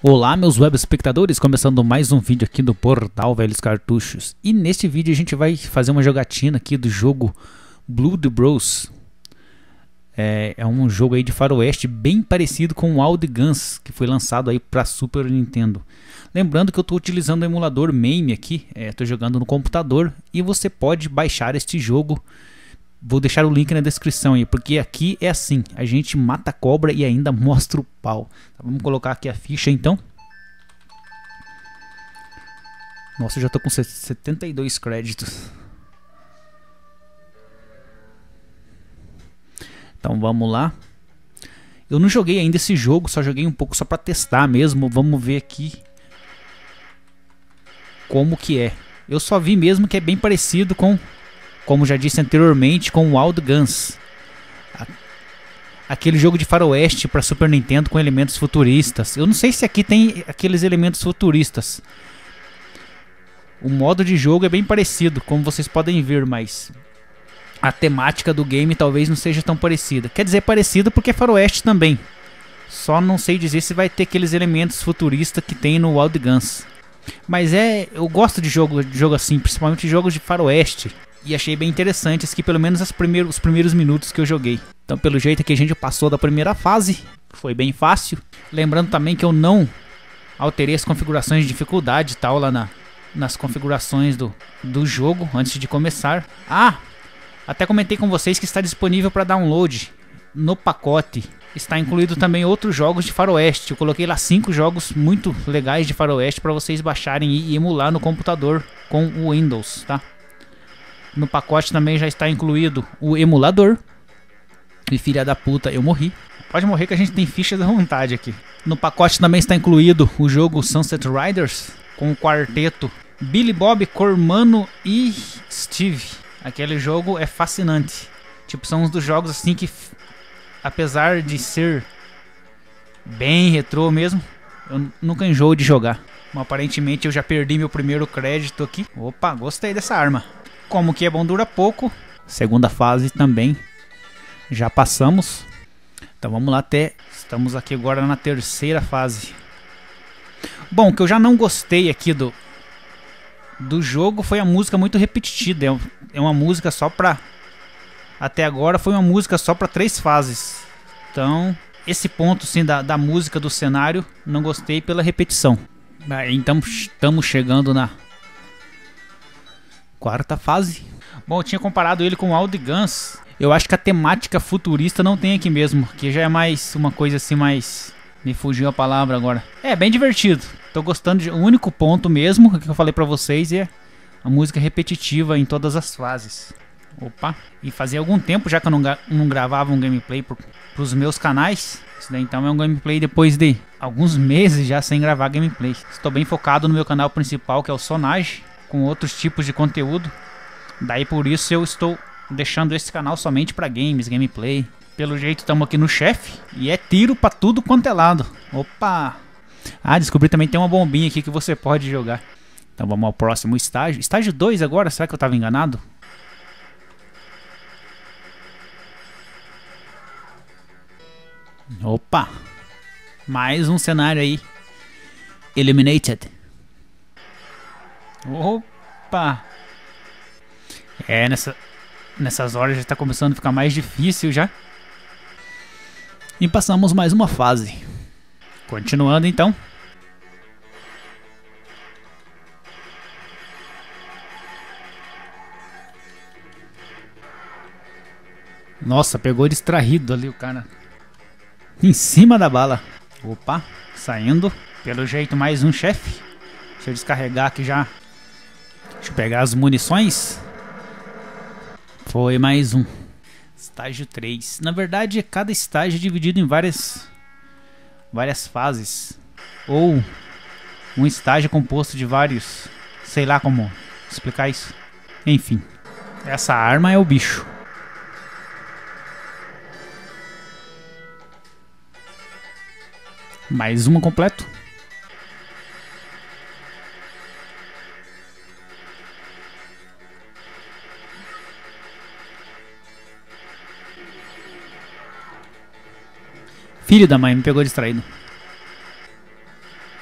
Olá meus web espectadores, começando mais um vídeo aqui do portal Velhos Cartuchos. E neste vídeo a gente vai fazer uma jogatina aqui do jogo Blood Bros. É um jogo aí de faroeste bem parecido com o Wild Guns, que foi lançado aí para Super Nintendo. Lembrando que eu estou utilizando o emulador MAME aqui, estou jogando no computador e você pode baixar este jogo. Vou deixar o link na descrição aí, porque aqui é assim, a gente mata a cobra e ainda mostra o pau. Tá, vamos colocar aqui a ficha então. Nossa, eu já tô com 72 créditos. Então vamos lá. Eu não joguei ainda esse jogo, só joguei um pouco só pra testar mesmo. Vamos ver aqui como que é. Eu só vi mesmo que é bem parecido com... Como já disse anteriormente, com o Wild Guns. Aquele jogo de faroeste para Super Nintendo com elementos futuristas. Eu não sei se aqui tem aqueles elementos futuristas. O modo de jogo é bem parecido, como vocês podem ver, mas a temática do game talvez não seja tão parecida. Quer dizer parecida porque é faroeste também. Só não sei dizer se vai ter aqueles elementos futuristas que tem no Wild Guns. Mas eu gosto de jogo assim, principalmente jogos de faroeste. E achei bem interessante aqui, pelo menos os primeiros minutos que eu joguei. Então pelo jeito que a gente passou da primeira fase, foi bem fácil. Lembrando também que eu não alterei as configurações de dificuldade e tal lá nas configurações do jogo antes de começar. Até comentei com vocês que está disponível para download no pacote. Está incluído também outros jogos de faroeste. Eu coloquei lá 5 jogos muito legais de faroeste para vocês baixarem e emular no computador com o Windows, tá? No pacote também já está incluído o emulador. E filha da puta, eu morri. Pode morrer que a gente tem fichas à vontade aqui. No pacote também está incluído o jogo Sunset Riders, com o quarteto Billy Bob, Cormano e Steve. Aquele jogo é fascinante. Tipo, são uns dos jogos assim que, apesar de ser bem retrô mesmo, eu nunca enjoo de jogar. Mas, aparentemente eu já perdi meu primeiro crédito aqui. Opa, gostei dessa arma. Como que é bom, dura pouco. Segunda fase também já passamos. Então vamos lá estamos aqui agora na terceira fase. Bom, o que eu já não gostei aqui do jogo foi a música muito repetida. É uma música só pra... Até agora foi uma música só pra 3 fases. Então esse ponto sim da música do cenário não gostei pela repetição. Então estamos chegando na quarta fase. Bom, eu tinha comparado ele com o Wild Guns. Eu acho que a temática futurista não tem aqui mesmo, que já é mais uma coisa assim mais... Me fugiu a palavra agora. É bem divertido. Tô gostando o único ponto mesmo que eu falei pra vocês é a música repetitiva em todas as fases. Opa, e fazia algum tempo já que eu não gravava um gameplay pros meus canais. Isso daí então é um gameplay depois de alguns meses já sem gravar gameplay. Estou bem focado no meu canal principal, que é o Sonage, com outros tipos de conteúdo. Daí por isso eu estou deixando esse canal somente para games, gameplay. Pelo jeito estamos aqui no chefe e é tiro para tudo quanto é lado. Opa! Descobri também tem uma bombinha aqui que você pode jogar. Então vamos ao próximo estágio. Estágio 2 agora, será que eu estava enganado? Opa! Mais um cenário aí. Eliminated. Opa! Nessas horas já está começando a ficar mais difícil já. E passamos mais uma fase. Continuando então. Nossa, pegou distraído ali o cara. Em cima da bala. Opa, saindo. Pelo jeito mais um chefe. Deixa eu descarregar aqui já. Deixa eu pegar as munições. Foi mais um. Estágio 3. Na verdade, cada estágio é dividido em várias fases. Ou um estágio composto de vários... Sei lá como explicar isso. Enfim. Essa arma é o bicho. Mais uma completo. Filho da mãe, me pegou distraído.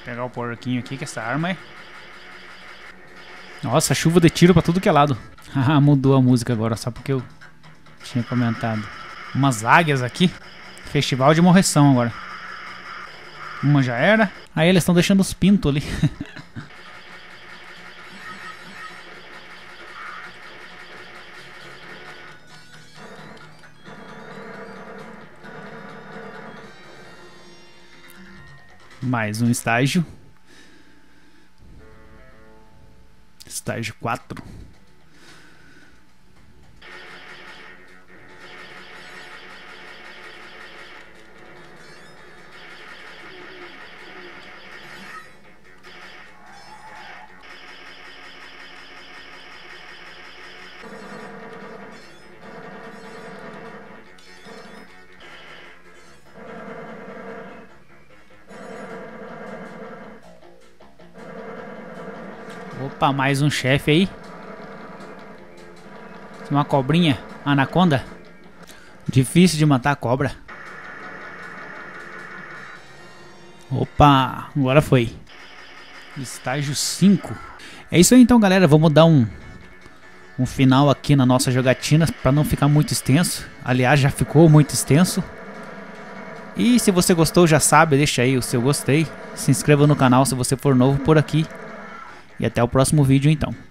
Pegar o porquinho aqui, que essa arma é... Nossa, chuva de tiro pra tudo que é lado. Haha, mudou a música agora, só porque eu tinha comentado. Umas águias aqui. Festival de morreção agora. Uma já era. Aí eles estão deixando os pintos ali. Mais um estágio. Estágio 4. Opa, mais um chefe aí. Uma cobrinha, anaconda. Difícil de matar a cobra. Opa, agora foi. Estágio 5. É isso aí então, galera. Vamos dar um final aqui na nossa jogatina para não ficar muito extenso. Aliás, já ficou muito extenso. E se você gostou, já sabe, deixa aí o seu gostei. Se inscreva no canal se você for novo por aqui. E até o próximo vídeo então.